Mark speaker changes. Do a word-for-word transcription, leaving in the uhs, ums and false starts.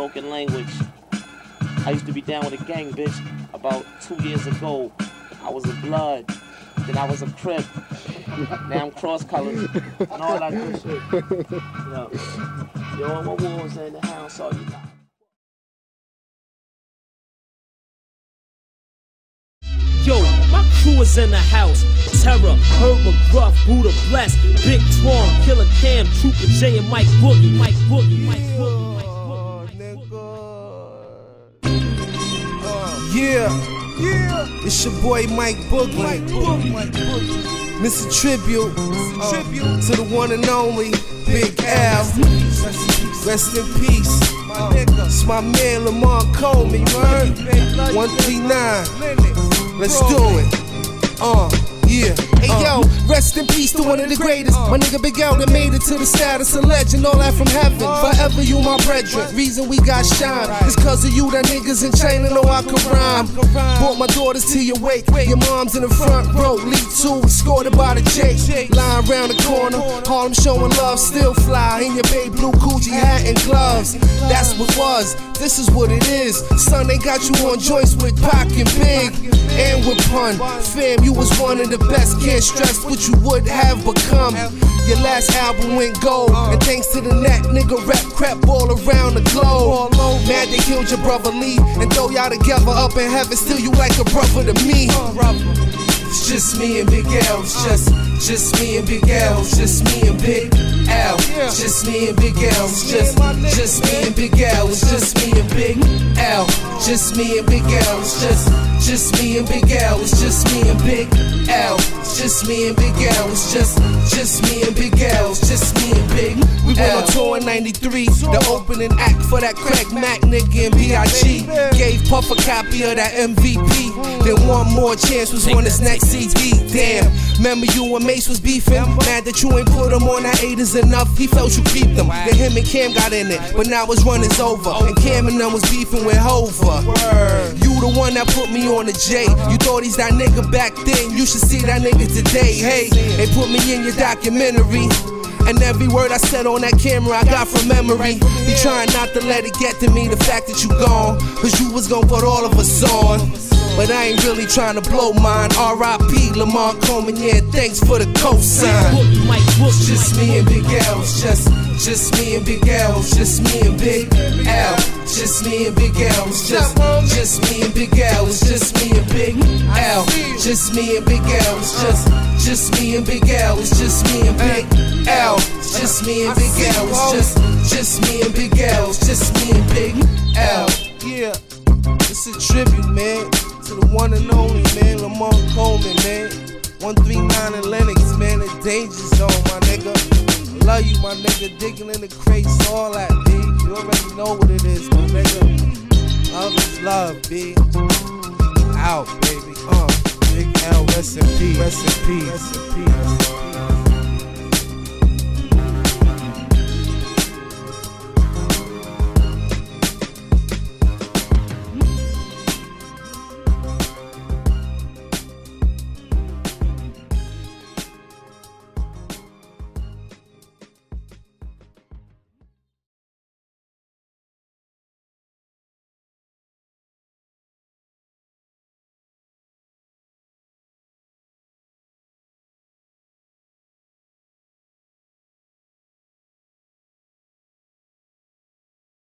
Speaker 1: broken language. I used to be down with a gang, bitch. About two years ago, I was a blood. Then I was a Crip. Now I'm cross colors and all that good shit. Yo, yo, all my wolves in the house, all you got.
Speaker 2: Yo, my crew is in the house. Terror, Herb McGruff, Buddha Bless, Big Twong, Killer Cam, Trooper J, and Mike Boogie, Mike Boogie, Mike Boogie, Mike Boogie, Mike Boogie.
Speaker 3: Yeah, yeah, it's your boy Mike Boogie, Mike Boogie, Mike Boogie. Mister Tribute, uh, tribute to the one and only Big Al. Rest in peace. It's my man Lamar Coleman, man. one three nine. Let's do it. Uh, yeah. Hey yo, rest in peace to one of the greatest. My nigga Big Al that made it to the status of legend. All that from heaven. Forever you my brethren. Reason we got shine is cause of you that niggas in China know I can rhyme. Brought my daughters to your wake. Your mom's in the front row. Lead two, escorted by the J. Lying around the corner. Harlem showing love, still fly. In your babe blue Gucci hat and gloves. That's what was. This is what it is. Son, they got you on joints with Pac and Big. And with Pun. Fam, you was one of the best. Can't stress what you would have become. Your last album went gold, and thanks to the net, nigga rap crap all around the globe. Mad they killed your brother Lee, and throw y'all together up in heaven. Still you like a brother to me. It's just me and Big Al. It's just, just me and Big Al. It's just me and Big Al. It's just me and Big Al. It's just, just me and Big Al. It's just me and Big Al. Just me and Big Al. It's just, just me and Big Al. It's just me and Big Al. It's just me and Big Al. It's just, just me and Big Al. It's just me and Big Al. We went on tour in ninety-three, the opening act for that Craig Mack nigga and B I G Gave Puff a copy of that M V P. Then one more chance was on his next C D. Damn, remember you and Mace was beefing? Mad that you ain't put him on that eight is enough. He felt you peeped him. Then him and Cam got in it, but now his run is over. And Cam and them was beefing with Hova. You the one that put me on the J. You thought he's that nigga back then. You should see that nigga today. Hey, they put me in your documentary. And every word I said on that camera I got from memory. Be trying not to let it get to me, the fact that you gone, cause you was gonna put all of us on. But I ain't really trying to blow mine. R I P Lamar Coleman, yeah, thanks for the cosign. It's just me and Big Al. It's just, just me and Big Al. It's just me and Big Al. Just me and Big Al. It's just, just me and Big Al. It's just me and Big Al. Just me and Big Al. It's just, just me and Big Al. It's just me and Big Al. It's just me and Big Al. It's just, just me and Big Al. It's just me and Big Al. Yeah, it's a tribute, man, to the one and only, man, Lamar Coleman, man. one three nine in Lennox, man, the danger zone, my nigga. Love you, my nigga, digging in the crates, all that, B. You already know what it is, my nigga. Love is love, B. Out, baby. Uh, Big Al, rest in peace. Rest in peace. Rest in peace.